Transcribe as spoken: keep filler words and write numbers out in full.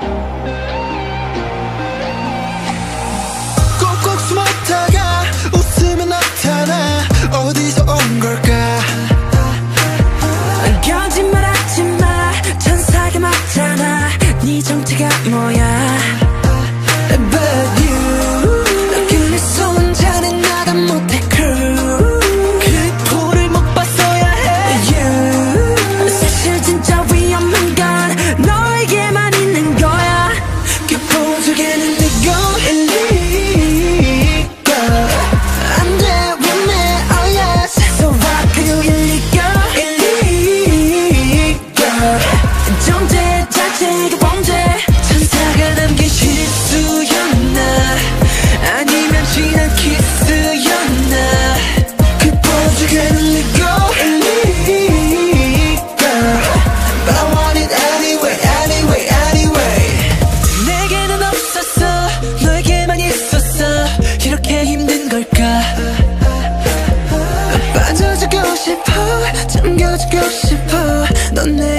꼭꼭 숨었다가 웃으면 나타나. 어디서 온 걸까? 거짓말하지마, 천사가 맞잖아. 네 정체가 뭐야? But you, 그래서 혼자는 나가 못해 crew. 그 포를 못 봤어야 해. You, 사실 진짜 위험한 건 너에게만 있는 거야. 그 포 속에는 네가 일리가 안돼 with me, oh yes. So what can you 일리가 일리가 존재 자체가 범죄. 천사가 남긴 실수였나? 아니면 지난 키스였나? 그 포 속에는 네가 일리가 But I want it anyway, anyway, anyway. 내게는 없었어, 너에게만 있었어. 이렇게 힘든 걸까? 빠져주고 싶어, 잠겨주고 싶어. 넌 내